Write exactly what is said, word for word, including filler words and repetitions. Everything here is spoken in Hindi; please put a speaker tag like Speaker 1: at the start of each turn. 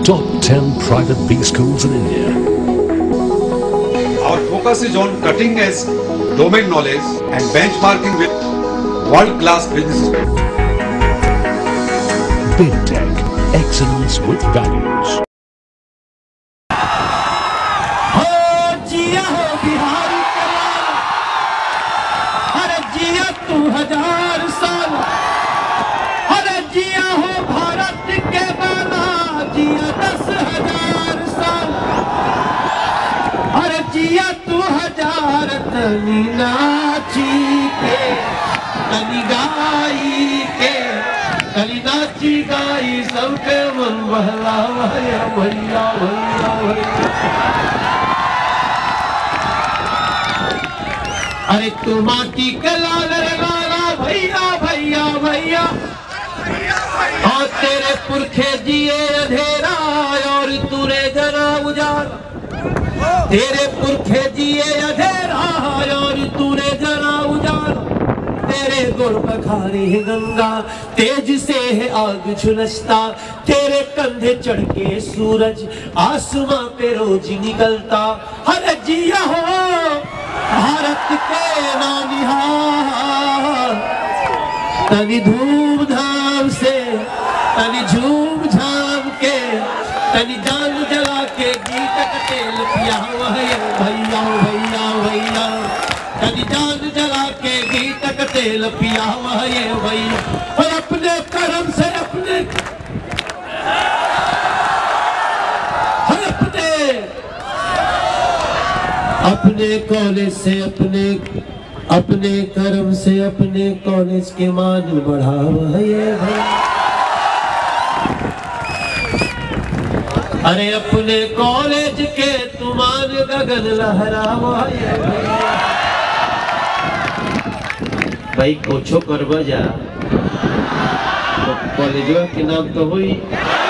Speaker 1: top ten private B schools in India.
Speaker 2: Our focus is on cutting edge domain knowledge and benchmarking with world-class businesses.
Speaker 1: BidTech, excellence with values.
Speaker 3: हजार साल अरे जिया हो भारत के बाला जिया दस हजार साल अरे जिया तू हजार तनी नाची के तनी गाई के तनी नाची गाई सबके मन बहला भैया भैया भैया भैया अरे तू माटी के लाल लाला भैया भैया भैया और तेरे पुरखे जिए अंधेरा और तूने जरा उजाला तेरे पुरखे जिए अंधेरा और तूने जरा उजाला तेरे गुण पखारे गंगा तेज से है आग झुलसता तेरे कंधे चढ़ के सूरज आसमां पे रोज निकलता हर जिया हो भारत के नानिहाल तनी धूमधाम से तनी झूम झाम के तनी जान जला के गीत का तेल पिया भैया भैया भैया भैया तनी जान जला के गीत का तेल पिया भैया भैया और अपने कर्म से अपने अपने कॉलेज से अपने अपने कर्म से अपने कॉलेज के मान बढ़ावा ये भाई अरे अपने कॉलेज के तुमान गगन लहरावा ये भाई भाई कुछो करवा जा तो कॉलेज के नाम तो हुई